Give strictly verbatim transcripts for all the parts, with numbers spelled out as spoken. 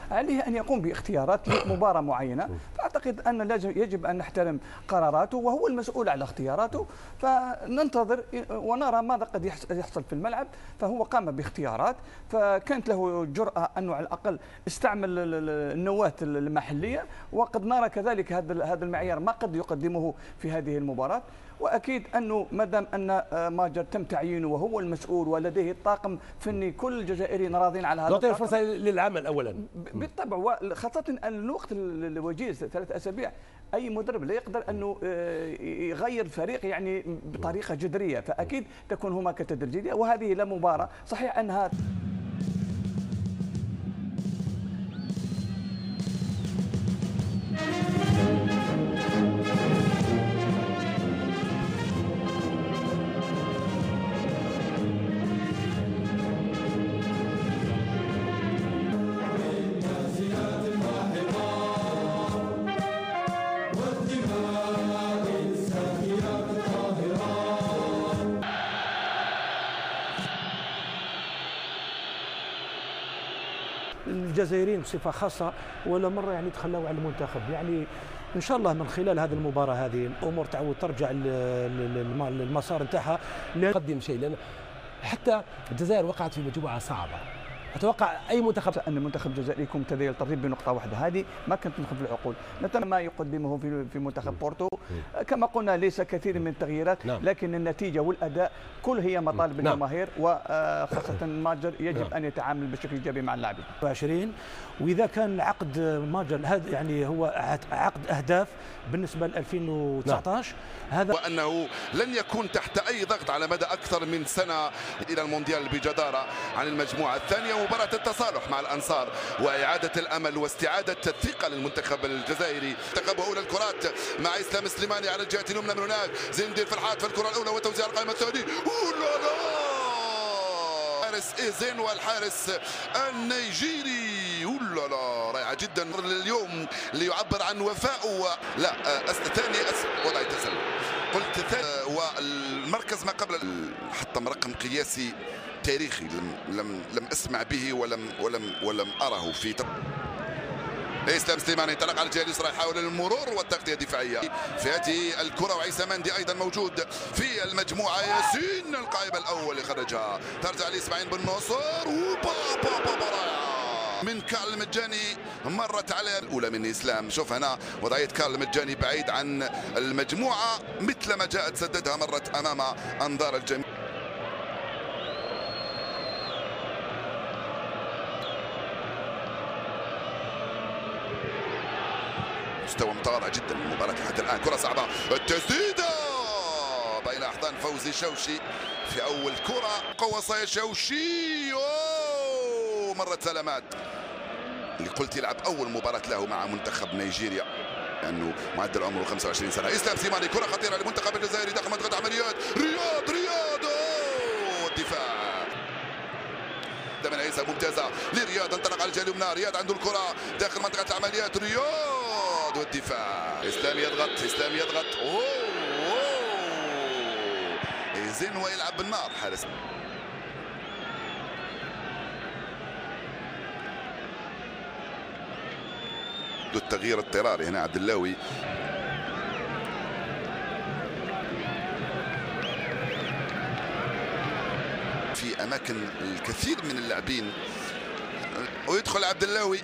عليه ان يقوم باختيارات لمباراه معينه، فاعتقد ان لازم يجب ان نحترم قراراته وهو المسؤول على اختياراته، فننتظر ونرى ماذا قد يحصل في الملعب. فهو قام باختيارات، فكانت له جرأة انه على الاقل استعمل النواة المحليه، وقد نرى كذلك هذا هذا المعيار ما قد يقدمه في هذه المباراه. واكيد انه ما دام ان ماجر تم تعيينه وهو المسؤول ولديه طاقم فني كل الجزائريين راضين على هذا نعطيه الفرصه للعمل اولا بالطبع، وخاصه ان الوقت الوجيز ثلاث اسابيع اي مدرب لا يقدر انه يغير الفريق يعني بطريقه جذريه، فاكيد تكون هناك تدريجيه، وهذه لا مباراه صحيح انها الجزائريين بصفه خاصه ولا مره يعني تخلوا على المنتخب، يعني ان شاء الله من خلال هذه المباراه هذه الامور تعود ترجع للمسار نتاعها. نقدم شيء لان حتى الجزائر وقعت في مجموعه صعبه، اتوقع اي منتخب ان المنتخب الجزائري يكون متذيل الترتيب بنقطه واحده، هذه ما كانت تدخل في العقول. نتمنى ما يقدمه في في منتخب بورتو، كما قلنا ليس كثير من التغييرات، لكن النتيجه والاداء كل هي مطالب الجماهير، وخاصه ماجر يجب ان يتعامل بشكل ايجابي مع اللاعبين. عشرين واذا كان عقد ماجر هذا يعني هو عقد اهداف بالنسبه ل ألفين وتسعطاش هذا، وانه لن يكون تحت اي ضغط على مدى اكثر من سنه الى المونديال بجداره عن المجموعه الثانيه، ومباراه التصالح مع الانصار واعاده الامل واستعاده الثقه للمنتخب الجزائري. منتخب اولى الكرات مع اسلام سليماني على الجهه اليمنى من هناك، زين الدين فرحات في الكره الاولى وتوزيع القائمه الثانيه، اولا لا حارس ايزين والحارس النيجيري، اولا لا رائعه جدا اليوم ليعبر عن وفائه. لا ثاني وضع تسلل قلت ثاني، والمركز ما قبل حطم رقم قياسي تاريخي لم لم لم اسمع به ولم ولم ولم اره في اسلام سليماني انطلق على الجهه اليسرى يحاول المرور والتغطيه الدفاعيه في هذه الكره، وعيسى مندي ايضا موجود في المجموعه، ياسين القائمه الاول يخرجها، ترجع لاسماعيل بن نصر وبابا بابا رائعه من كارل المجاني، مرت على الاولى من اسلام. شوف هنا وضعيه كارل المجاني بعيد عن المجموعه مثل ما جاءت سددها، مرت امام انظار الجميع. مستوى متواضع جدا من المباراة حتى الآن. كرة صعبة، التسديدة بين أحضان فوزي شوشي في أول كرة، قوصة شوشي، أوه مرت سلامات اللي قلت يلعب أول مباراة له مع منتخب نيجيريا لأنه معدل عمره خمسة وعشرين سنة. إسلام سليماني كرة خطيرة للمنتخب الجزائري داخل منطقة عمليات، رياض رياض أوه الدفاع من عيسى ممتازة لرياض، انطلق على الجهة اليمنى، رياض عنده الكرة داخل منطقة العمليات، رياض والدفاع، اسلام يضغط اسلام يضغط اوه اوه زين ويلعب بالنار حارس. التغيير اضطراري هنا عبد اللاوي، في اماكن الكثير من اللاعبين، ويدخل عبد اللاوي،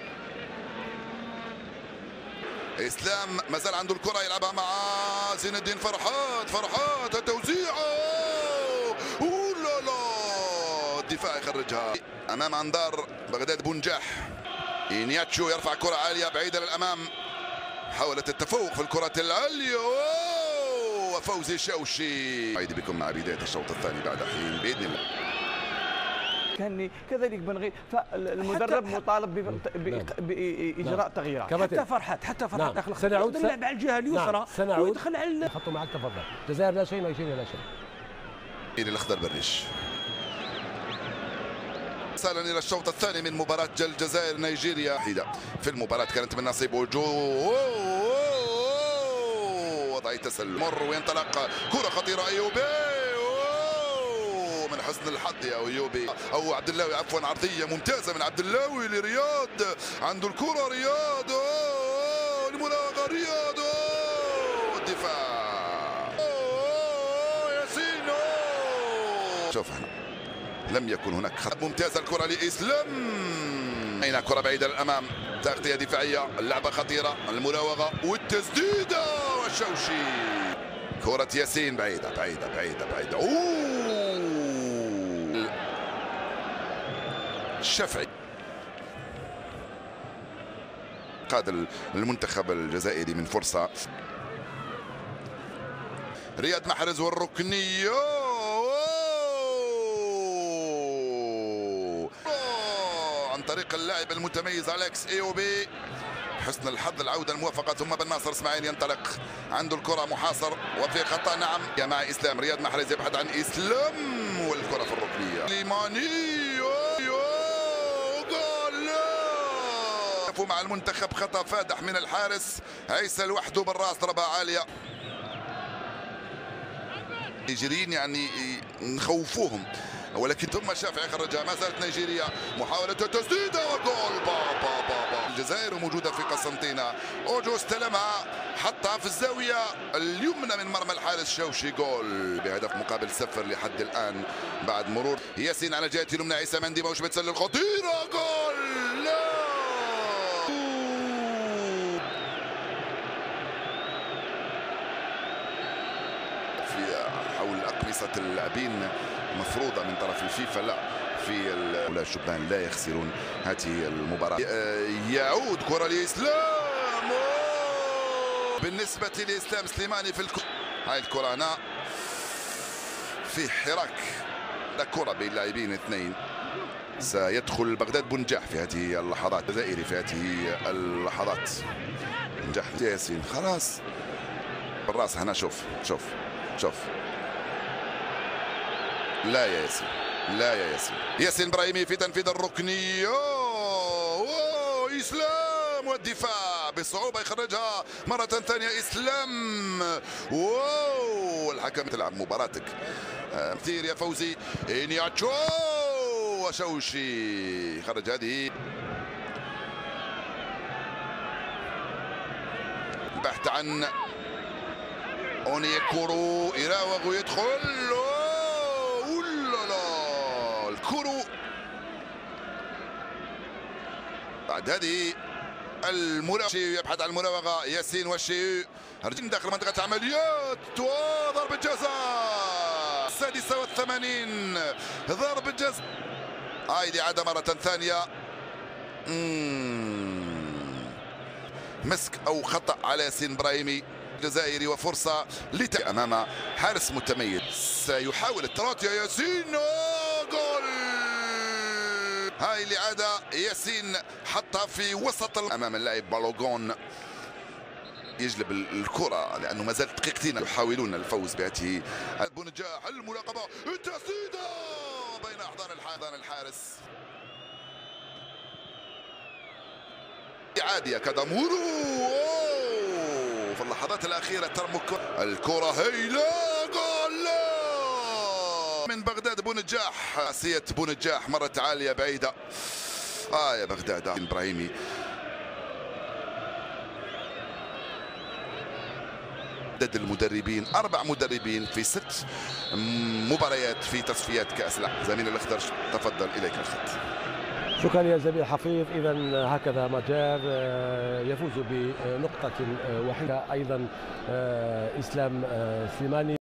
اسلام ما زال عنده الكره يلعبها مع زين الدين فرحات، فرحات التوزيع اوه لا الدفاع يخرجها امام انظار بغداد بونجاح. إنياتشو يرفع كره عاليه بعيده للامام، حاولت التفوق في الكرات العاليه وفوزي شوشي. عيد بكم مع بدايه الشوط الثاني بعد حين باذن الله. كان كذلك بنغي، فالمدرب مطالب باجراء تغييرات. حتى فرحات حتى فرحات نعم. سنعود يلعب على الجهه اليسرى نعم. سنعود ويدخل على خطوا معك تفضل. الجزائر لا شيء نيجيريا لا شيء. الاخضر بريش وصلنا الى الشوط الثاني من مباراه الجزائر نيجيريا. في المباراه كانت من نصيب وجو وضعيه تسلل مر وينطلق كره خطيره ايوبي من حسن الحظ يا ايوبي او عبد الله عفوا، عرضيه ممتازه من عبد الله لرياض، عنده الكره رياض، اوه المراوغه رياض، اوه الدفاع، اوه ياسين، اوه شوف هنا لم يكن هناك خط ممتازه، الكره لاسلام، هنا كره بعيده للامام، تغطيه دفاعيه، اللعبه خطيره، المراوغه والتسديده والشوشي، كرة ياسين بعيدة بعيدة بعيدة بعيدة، اوه الشافعي قاد المنتخب الجزائري من فرصة، رياض محرز والركنية، عن طريق اللاعب المتميز أليكس ايوبي، حسن الحظ العودة الموفقة، ثم بن ناصر اسماعيل ينطلق، عنده الكرة محاصر وفي خطأ، نعم يا مع إسلام، رياض محرز يبحث عن إسلام والكرة في الركنية، ليماني جول، مع المنتخب خطأ فادح من الحارس عيسى لوحده بالراس، ضربة عالية، نيجيريين يعني نخوفوهم، ولكن ثم شافعي خرجها، ما زالت نيجيريا محاولة تسديدة وجول، بابا بابا الجزائر موجودة في قسنطينة، اوجو استلمها حطها في الزاوية اليمنى من مرمى الحارس شوشي، جول بهدف مقابل صفر لحد الآن بعد مرور ياسين على جهة اليمنى، عيسى مندي موش بتسلل خطيرة، جول لا في حول أقمصة اللاعبين مفروضة من طرف الفيفا، لا في ولا الشبان لا يخسرون هذه المباراة. يعود كرة لإسلام، بالنسبة لإسلام سليماني في الكرة، هاي الكرة هنا في حراك، كرة بين لاعبين اثنين، سيدخل بغداد بنجاح في هذه اللحظات، الجزائري في هذه اللحظات، نجاح ياسين خلاص بالراس هنا، شوف شوف شوف، لا يا ياسين، لا يا ياسين، ياسين ابراهيمي في تنفيذ الركنية، أوه إسلام والدفاع بصعوبة يخرجها مرة ثانية إسلام، واو الحكم تلعب مباراتك كثير يا فوزي، إنياتشو وشوشي خرج هذه، البحث عن أونيكورو، يراوغ ويدخل، الكورو بعد هذه المراوغة، يبحث عن المراوغة ياسين والشيء، رجل داخل منطقة عمليات وضربة جزاء، السادسة والثمانين ضربة جزاء، هاي إعادة مرة ثانية، مسك أو خطأ على ياسين إبراهيمي الجزائري، وفرصة لت أمام حارس متميز، سيحاول التراطي ياسين، جول، هاي الإعادة ياسين حطها في وسط أمام اللاعب بالوغون، يجلب الكرة لأنه ما زالت دقيقتين يحاولون الفوز بهذه بنجاح، المراقبة، التسديدة بين أحضان الحارس، إعادة كادامورو في اللحظات الأخيرة ترمك الكرة، هيلا جول من بغداد بونجاح، عصية بونجاح مرت عالية بعيدة، آه يا بغداد إبراهيمي، عدد المدربين أربع مدربين في ست مباريات في تصفيات كأس العالم. زميل الأخضر تفضل إليك الخط. شكرا يا زميل حفيظ. إذا هكذا مجار يفوز بنقطة وحيدة، أيضا إسلام سليماني.